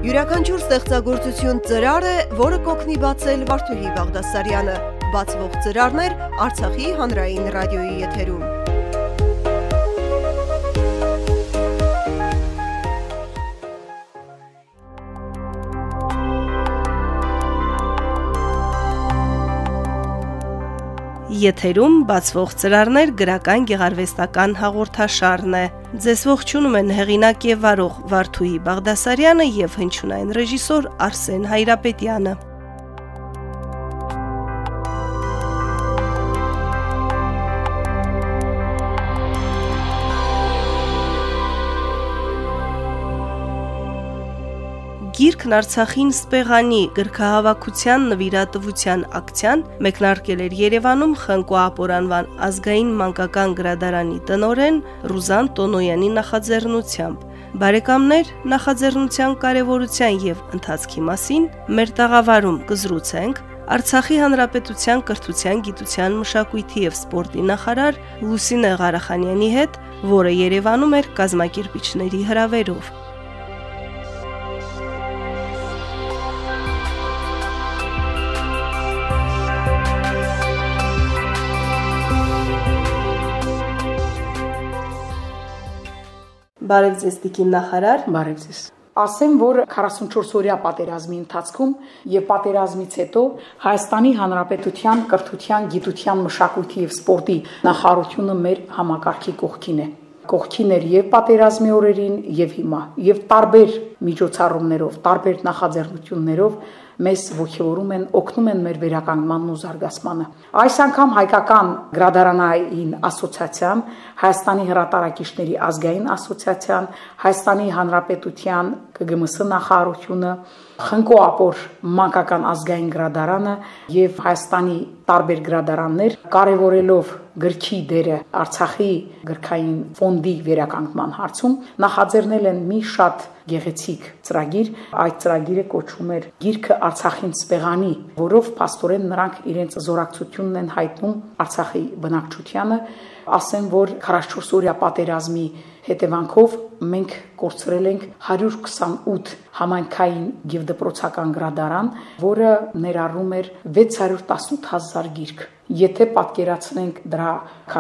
Յուրաքանչյուր ստեղծագործություն ծրար է, որը կօգնի բացել Վարդուհի Բաղդասարյանը։ Բացվող ծրարներ Արցախի հանրային ռադիոյի եթերում։ Եթերում բացվող ծրարներ գրական գեղարվեստական հաղորդաշարն է։ Ձեզ ողջունում են հեղինակ եւ վարող Վարդուհի Բաղդասարյանը եւ հնչյունային ռեժիսոր Արսեն Հայրապետյանը։ Գիրքն Արցախին սպեղանի գրքահավաքության նվիրատվության ակցիան մեկնարկել էր Երևանում Խնկո Ապոր անվան ազգային մանկական գրադարանի տնօրեն Ռուզան Տոնոյանի նախաձեռնությամբ։ Բարեկամներ, նախաձեռնության կարևորության եւ ընթացքի մասին մեր տաղավարում կզրուցենք Արցախի հանրապետության կրթության, գիտության, մշակույթի եւ սպորտի նախարար Լուսինե Ղարախանյանի հետ, որը Երևանում էր կազմակերպիչների հրավերով։ Բարև ձեզ տիկին նախարար։ Բարև ձեզ։ Ասեմ, որ 44-օրյա պատերազմի ընթացքում եւ պատերազմից հետո Հայաստանի Հանրապետության կրթության, գիտության, մշակույթի եւ սպորտի նախարարությունը մեր համակարգի կողքին է։ Կողքին էր եւ պատերազմի օրերին եւ հիմա եւ տարբեր միջոցառումներով, տարբեր նախաձեռնություններով մեզ ողջորում են, օգնում են մեր վերականգմանն ու զարգացմանը։ Այս անգամ հայկական գրադարանային ասոցիացիան, Հայաստանի հրատարակիչների ազգային ասոցիացիան, Հայաստանի Հանրապետության ԿԳՄՍ նախարարությունը, Խնկո Ապոր մանկական ազգային գրադարանը եւ Հայաստանի տարբեր գրադարաններ կարևորելով գրքի դերը Արցախի գրքային ֆոնդի վերականգնման հարցում նախաձեռնել են մի շատ գեղեցիկ ծրագիր, այդ ծրագիրը կոչվում էր Գիրքը Արցախին սպեղանի, որով փաստորեն նրանք իրենց զորակցությունն են հայտնում Արցախի բնակչությանը, ասեմ, որ 44-օրյա պատերազմի հետևանքով մենք կորցրել ենք 128 համայնքային եւ դպրոցական գրադարան, որը ներառում էր 618,000 գիրք։ Եթե պատկերացնենք դրա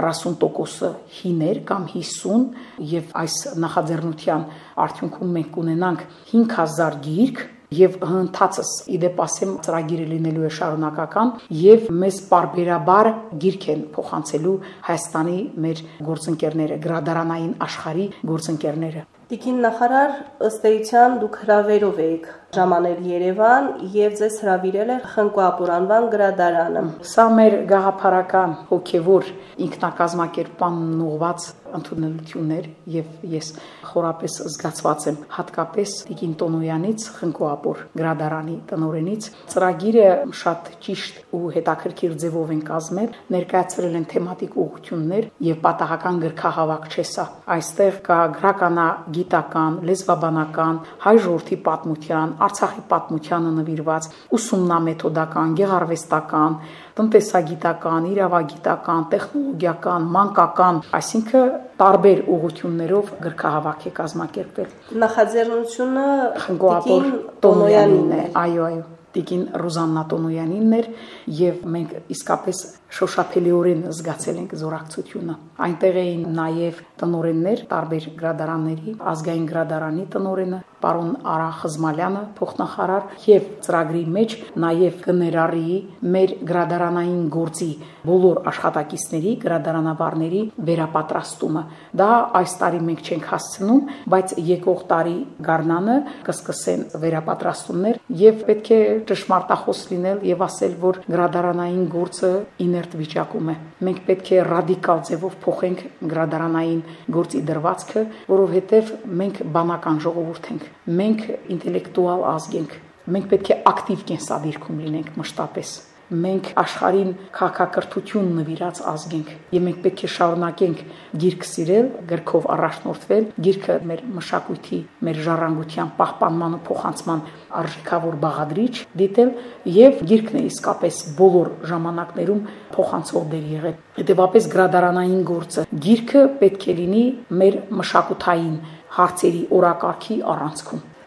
40%-ը հիներ կամ 50 եւ այս նախաձեռնության արդյունքում մենք կունենանք 5000 գիրք եւ հնդածս իդեպ ասեմ ծրագիրը լինելու է շարունակական եւ մեզ պարբերաբար գիրք են փոխանցելու Հայաստանի մեր գործընկերները, գրադարանային աշխարհի գործընկերները։ Տիկին նախարար, ըստ էության դուք հրավերով եք ժամանել Երևան եւ ձեզ հրավիրել է Խնկո Ապոր անվան գրադարանը։ Սա մեր գաղափարական հոգեվոր ինքնակազմակերպման ուղղված ընդունելություններ եւ ես խորապես զգացված եմ հատկապես տիկին Տոնոյանից Խնկո Ապոր գրադարանի տնօրենից ծրագիրը շատ ճիշտ ու հետաքրքիր ձևով են կազմել, ներկայացրել են թեմատիկ ուղղություններ եւ պատահական գրքահավաք չէ սա։ Այստեղ կա գրականագիտական, լեզվաբանական, հայ ժողովրդի պատմության, Արցախի պատմությանը նվիրված ուսումնամեթոդական, գեղարվեստական, տնտեսագիտական, իրավագիտական, տեխնոլոգիական, մանկական, այսինքն տարբեր ուղղություններով գրքահավաք է կազմակերպվել։ Նախաձեռնությունը Խնկո Ապոր Տոնոյանին է, այո, տիկին Ռուզան Տոնոյանինն էր եւ մենք իսկապես շոշափելիորեն զգացել ենք զորակցությունը։ Այնտեղ էին նաեւ տնօրեններ տարբեր գրադարանների, ազգային գրադարանի տնօրենը պարոն Արա Խզմալյանը, փոխնախարար եւ ծրագրի մեջ նաեւ կներառի մեր գրադարանային գործի բոլոր աշխատակիցների, գրադարանավարների վերապատրաստումը։ Դա այս տարի մենք չենք հասցնում, բայց եկող տարի գարնանը կսկսեն վերապատրաստումներ եւ պետք է ճշմարտախոս լինել եւ ասել, որ գրադարանային գործը իներտ վիճակում է։ Մենք պետք է ռադիկալ ձևով փոխենք գրադարանային գործի դրվածքը, որովհետեւ մենք բանական ժողովուրդ ենք, մենք ինտելեկտուալ ազգ ենք, մենք պետք է ակտիվ կենսադիրքում լինենք մշտապես։ Մենք աշխարհին քաղաքակրթություն նվիրած ազգ ենք եւ մենք պետք է շարունակենք գիրք սիրել, գրքով առաջնորդվել, գիրքը մեր մշակույթի, մեր ժառանգության պահպանման ու փոխանցման արժեքավոր բաղադրիչ դիտել եւ գիրքն է իսկապես բոլոր ժամանակներում փոխանցող դեր եղել։ Հետևաբար գրադարանային գործը գիրքը պետք է լինի մեր մշակութային հարցերի օրակարգի առանցքում։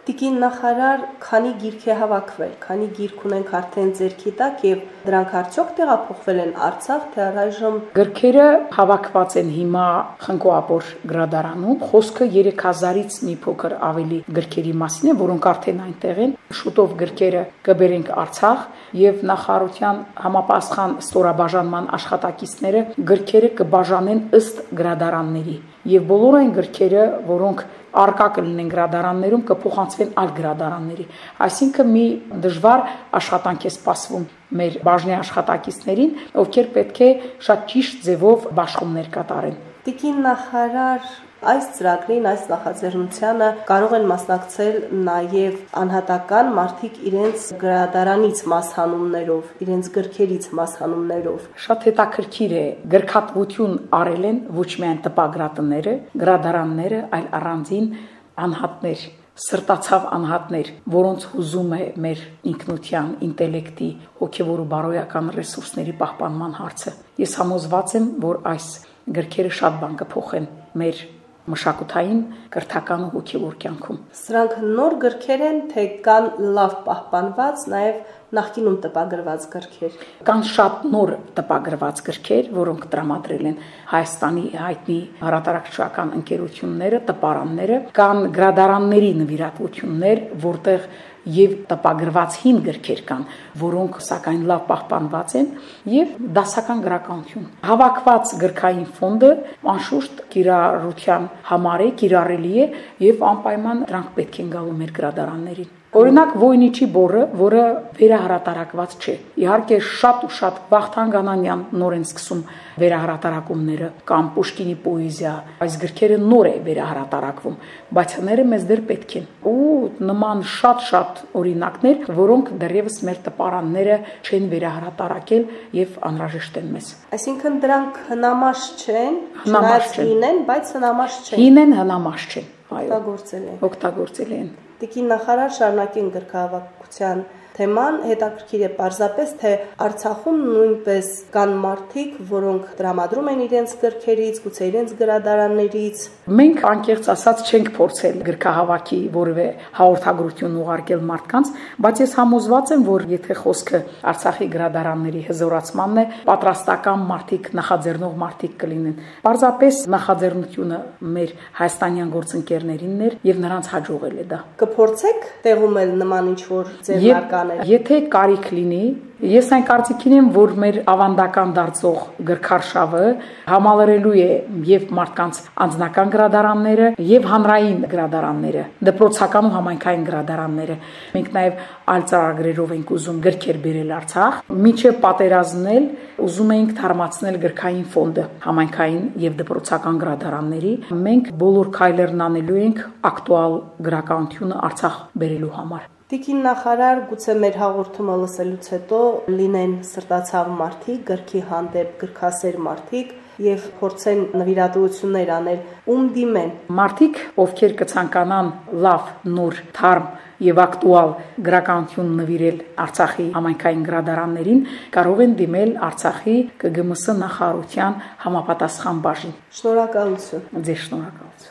Տիկին նախարար, քանի գիրք է հավաքվել, քանի գիրք ունենք արդեն ձեռքի տակ եւ դրանք արդյոք տեղափոխվել են Արցախ, թե առայժմ Գրքերը հավաքված են հիմա Խնկո Ապոր գրադարանում, խոսքը 3000-ից մի փոքր ավելի գրքերի մասին է, որոնք արդեն այնտեղ են։ Շուտով գրքերը կբերենք Արցախ եւ նախարարության համապատասխան ստորաբաժանման աշխատակիցները գրքերը կբաժանեն ըստ գրադարանների եւ բոլոր այն գրքերը, որոնք արկա կլինեն գրադարաններում, կփոխանցվեն այլ գրադարանների։ Այսինքն մի դժվար աշխատանք է սպասվում մեր բաժնի աշխատակիցներին, ովքեր պետք է շատ ճիշտ ձևով բաշխումներ կատարեն։ Տիկին նախարար, այս ծրագրին, այս նախաձեռնությանը կարող են մասնակցել նաև անհատական մարդիկ իրենց գրադարանից մասհանումներով, իրենց գրքերից մասհանումներով։ Շատ հետաքրքիր է, գրքատվություն արել են ոչ միայն տպագրատները, գրադարանները, այլ առանձին անհատներ, սրտացավ անհատներ, որոնց հուզում է մեր ինքնության, ինտելեկտի, հոգևոր ու բարոյական ռեսուրսների պահպանման հարցը։ Ես համոզված եմ, որ այս գրքերը շատ բան կփոխեն մեր մշակութային, կրթական ու հոգևոր կյանքում։ Սրանք նոր գրքեր են, թե կան լավ պահպանված, նաև նախկինում տպագրված գրքեր։ Կան շատ նոր տպագրված գրքեր, որոնք տրամադրել են Հայաստանի հայտնի հրատարակչական ընկերությունները, տպարանները, կան գրադարանների նվիրատվություններ, որտեղ եւ տպագրված հին գրքեր կան, որոնք սակայն լավ պահպանված են, եւ դասական գրականություն։ Հավաքված գրքային ֆոնդը անշուշտ կիրառության համար է, կիրառելի է եւ անպայման դրանք պետք են գալու մեր գրադարաններին։ Օրինակ Վոյնիչի բորը, որը վերահրատարակված չէ։ Իհարկե շատ ու շատ Վախթանգ Գանանյան նոր են սկսում վերահրատարակումները կամ Պուշկինի պոեզիա, այս գրքերը նոր է վերահրատարակվում, բայց հները մեզ դեռ պետք են։ Ու նման շատ օրինակներ, որոնք դեռևս մեր տպարանները չեն վերահրատարակել եւ անհրաժեշտ են մեզ։ Այսինքն դրանք հնամաշ չեն, չնայած հին են, բայց հնամաշ չեն։ Հին են, հնամաշ չեն։ Այո, օգտագործել են։ Տիկին նախարար, շարունակեն գրքահավաքության թեման, հետաքրքիր է պարզապես, թե Արցախում նույնպես կան մարդիկ, որոնք տրամադրում են իրենց գրքերից, գուցե իրենց գրադարաններից։ Մենք անկեղծ ասած չենք փորձել գրքահավաքի որևէ հաղորդագրություն ուղարկել մարդկանց, բայց ես համոզված եմ, որ եթե խոսքը Արցախի գրադարանների հզորացմանն է, պատրաստական մարդիկ, նախաձեռնող մարդիկ կլինեն։ Պարզապես նախաձեռնությունը մեր հայաստանյան գործընկերներինն էր եւ նրանց հաջողել է դա։ Կփորձեք տեղումել նման ինչ-որ ձեռնարկաներ։ Եթե կարիք լինի, ես այն կարծիքին եմ, որ մեր ավանդական դարձող գրքարշավը համալրելու է եւ մարդկանց անձնական գրադարանները եւ հանրային գրադարանները, դպրոցական ու համայնքային գրադարանները։ Մենք նաեւ այլ ծրագրերով ենք ուզում գրքեր բերել Արցախ, միջև պատերազմնել ուզում ենք թարմացնել գրքային ֆոնդը համայնքային եւ դպրոցական գրադարանների։ Մենք բոլոր քայլերն անելու ենք ակտուալ գրականությունը Արցախ բերելու համար։ Տիկին նախարար, գուցե մեր հաղորդումը լսելուց հետո լինեն սրտացավ մարդիկ, գրքի հանդեպ գրքասեր մարդիկ եւ փորձեն նվիրատվություններ անել, ում դիմեն։ Մարդիկ, ովքեր կցանկանան լավ, նոր, թարմ եւ ակտուալ գրականություն նվիրել Արցախի համայնքային գրադարաններին, կարող են դիմել Արցախի ԿԳՄՍ նախարարության համապատասխան բաժին։ Շնորհակալություն։ Ձեզ շնորհակալություն։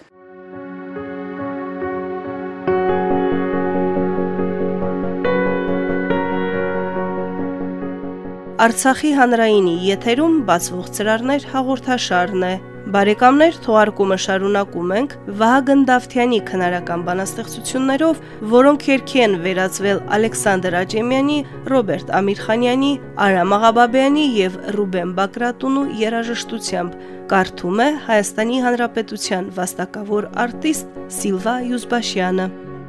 Արցախի հանրայինի եթերում բացվող ծրարներ հաղորդաշարն է։ Բարեկամներ, թողարկումը շարունակում ենք Վահագն Դավթյանի քնարական բանաստեղծություններով, որոնք երգի են վերածվել Ալեքսանդր Աճեմյանի, Ռոբերտ Ամիրխանյանի, Արամ Աղաբաբյանի եւ Ռուբեն Բակրատունու երաժշտությամբ։ Կարդում է Հայաստանի Հանրապետության վաստակավոր արտիստ Սիլվա Յուզբաշյանը։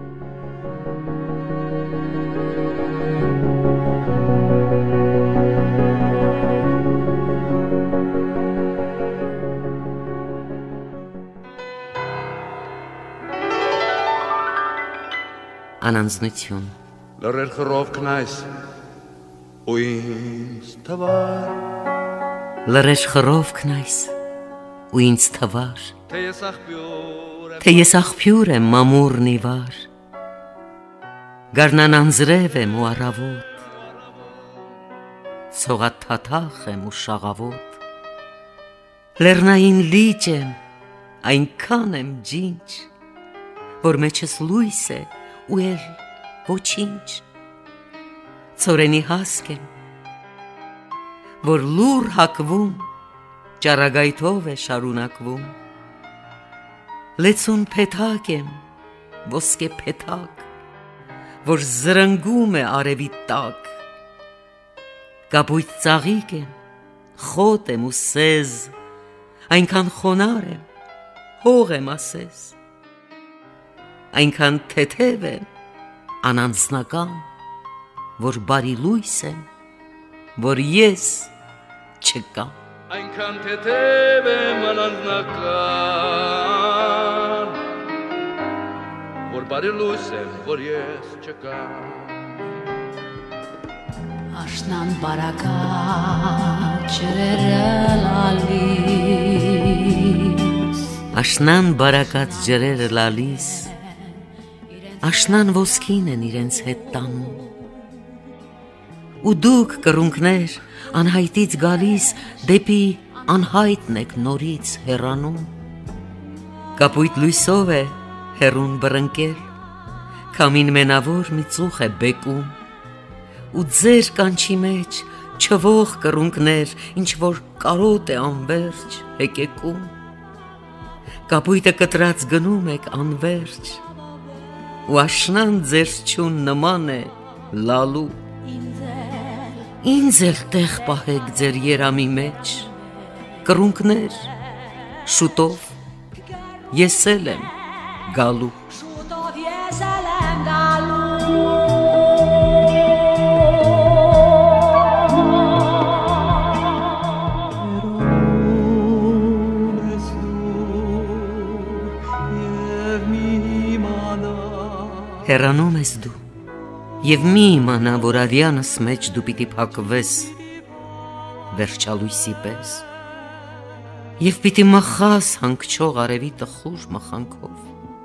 Անանձնություն Լռեր խռովքն այս ու ինձ թվար Լռեր խռովքն այս ու ինձ թվար Թե ես աղբյուր եմ մամուռն իվար Գարնան անձրև եմ ու առավոտ Ցողաթաթախ եմ ու շաղավոտ Լեռնային լիճ եմ այնքան եմ ջինջ Որ մեջս լույս է ու էլ ոչինչ, ծորենի հասկ եմ, որ լուր հակվում, ճարագայթով է շարունակվում, լեցուն փեթակ եմ, ոսկե փեթակ, որ զրնգում է արևի տակ, կապույտ ծաղիկ եմ, խոտ եմ ու սեզ, այնքան խոնար եմ, հող եմ ասես, այնքան թեթև եմ, անանձնական, որ բարի լույս եմ, որ ես չկամ։ Այնքան թեթև եմ անանձնական, որ բարի լույս եմ, որ ես չկամ։ Աշնան բարակած ջրերը լալիս, Աշնան բարակած ջրերը լալիս, աշնան ոսկին են իրենց հետ տանում, ու դուք կռունկներ անհայտից գալիս դեպի անհայտն եք նորից հեռանում, կապույտ լույսով է հեռուն բռնկել, քամին մենավոր մի ծուխ է բեկում, ու ձեր կանչի մեջ չվող կռունկներ, ինչ որ կարոտ է անվերջ հեկեկում, կապույտը կտրած գնում եք անվերջ, ու աշնան ձեր չուն նման է լալու, ինձ էլ տեղ պահեք ձեր երամի մեջ, կռունկներ, շուտով ես էլ եմ գալու։ Հեռանում ես դու, և մի իմանա, որ արյանս մեջ դու պիտի փակվես վերջալույսի պես, և պիտի մխաս հանգչող արևի տխուր մխանքով,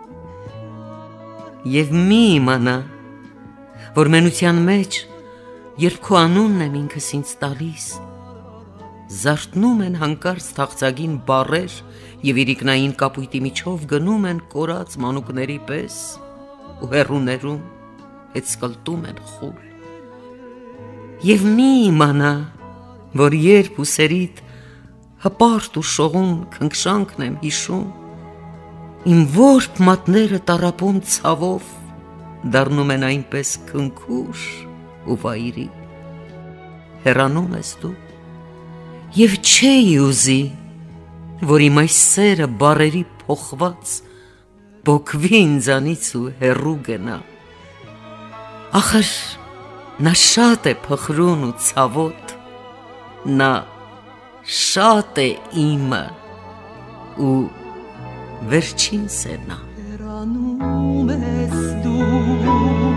և մի իմանա, որ մենության մեջ, երբ քո անունն եմ ինքս ինձ տալիս, զարթնում են հանկարծ թախծագին բառեր և իրիկնային կապույտի միջով գնում են կորած մանուկների պես, ու հեռուներում հետսկլտում են խուլ, և մի իմանա, որ երբ ուսերիդ հպարտ ու շողուն քնքշանքն եմ հիշում, իմ որբ մատները տառապում ցավով դառնում են այնպես քնքուշ ու վայրի, հեռանում ես դու, և չէի ուզի, որ իմ այս սերը բառերի փոխված բոքվի ինձանից ու հեռու գնա, ախր նա շատ է փխրուն ու ցավոտ, նա շատ է իմը ու վերջինս է նա։ հեռանում ես դու,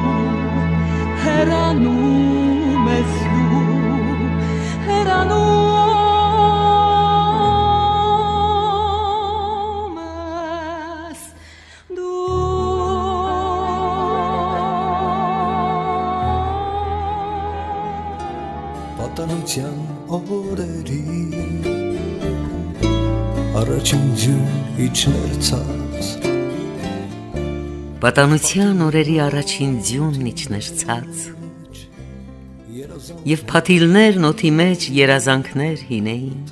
հեռանում ես դու, հեռանում Պատանության օրերի առաջին ձյուն իջներ ցած, Պատանության օրերի առաջին ձյունն իջներ ցած, և փաթիլներն օդի մեջ երազանքներ հինեին,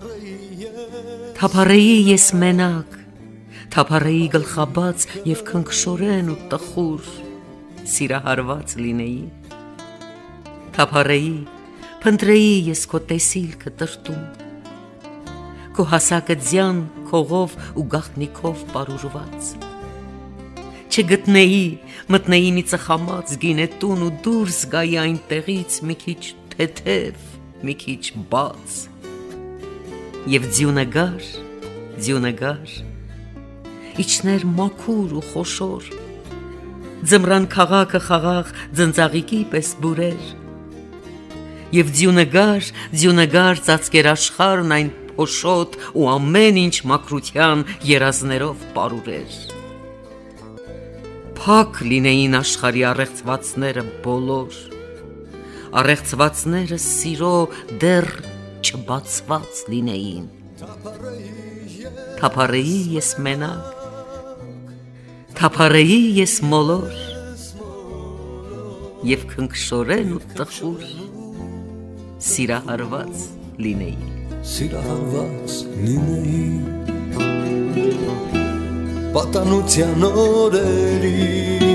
թափառեի ես մենակ, թափառեի գլխաբաց և քնքշորեն ու տխուր սիրահարված լինեի, թափառեի, փնտրեի ես քո տեսիլքը տրտում, քո հասակը ձյան քողով ու գաղտնիքով պարուրված, չգտնեի, մտնեի մի ծխամած գինետուն ու դուրս գայի այնտեղից մի քիչ թեթև, մի քիչ բաց, և ձյունը գար, իջներ մաքուր ու խոշոր, ձմռան քաղաքը խաղաղ ձնծաղիկի պես բուրեր, և ձյունը գար ծածկեր աշխարհն այն փոշոտ ու ամեն ինչ մաքրության երազներով պարուրեր, փակ լինեին աշխարհի առեղծվածները բոլոր, առեղծվածները սիրո դեռ չբացված լինեին, թափառեի ես մենակ, թափառեի ես մոլոր, եւ քնքշորեն ու տխուր սիրահարված լինեի Սիրահարված լինեի Պատանության օրերի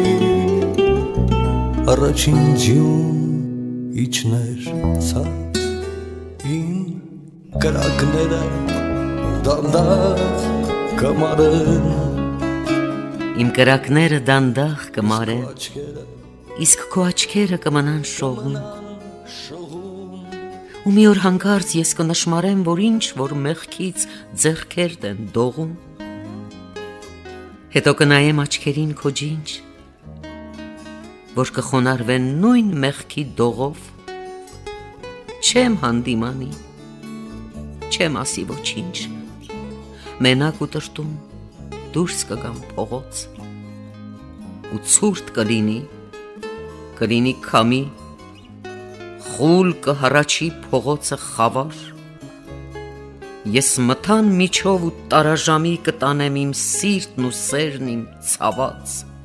Առաջին ձյուն իջներ ցած Իմ կրակները դանդաղ կմարեն Իմ կրակները դանդաղ կմարեն Իսկ քո աչքերը կմնան շողում Ու մի օր հանկարծ ես կնշմարեմ, որ ինչ որ մեղքից ձեռքերդ են դողում Հետո կնայեմ աչքերին քո ջինջ Որ կխոնարվեն նույն մեղքի դողով Չեմ հանդիմանի Չեմ ասի ոչինչ Մենակ ու տրտում դուրս կգամ փողոց Ու ցուրտ կլինի քամի Խուլ կհառաչի փողոցը խավար Ես մթան միջով ու տարաժամի կտանեմ իմ սիրտն ու սերն իմ ցաված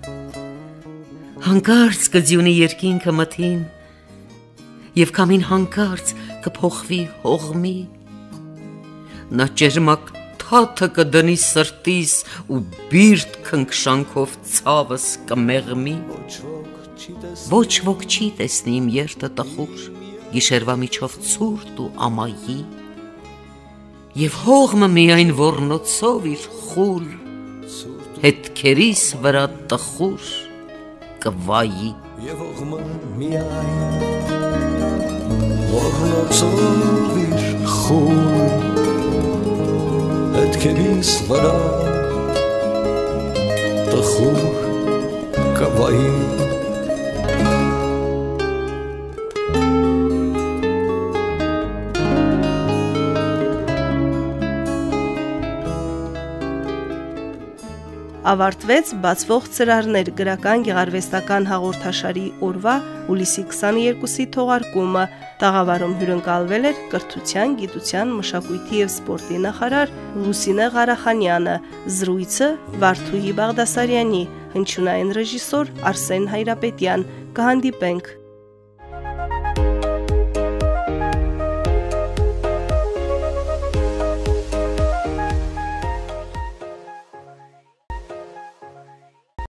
Հանկարծ կձյունի երկինքը մթին Եվ քամին հանկարծ կփոխվի հողմի Նա ճերմակ թաթը կդնի սրտիս ու բիրտ քնքշանքով ցավս կմեղմի Ոչ ոք չի տեսնի իմ երթը տխուր Գիշերվա միջով ցուրտ ու ամայի Եվ հողմը միայն ոռնոցով իր խուլ Հետքերիս վրա տխուր կվայի Եվ հողմը միայն ոռնոցով իր խուլ Հետքերիս վրա տխուր կվայի Ավարտվեց բացվող ծրարներ գրական գեղարվեստական հաղորդաշարի օրվա հուլիսի 22-ի թողարկումը տաղավարում հյուրընկալվել էր կրթության, գիտության, մշակույթի և սպորտի նախարար Լուսինե Ղարախանյանը, զրույցը Վարդուհի Բաղդասարյանի, հնչյունային ռեժիսոր Արսեն Հայրապետյան, կհանդիպենք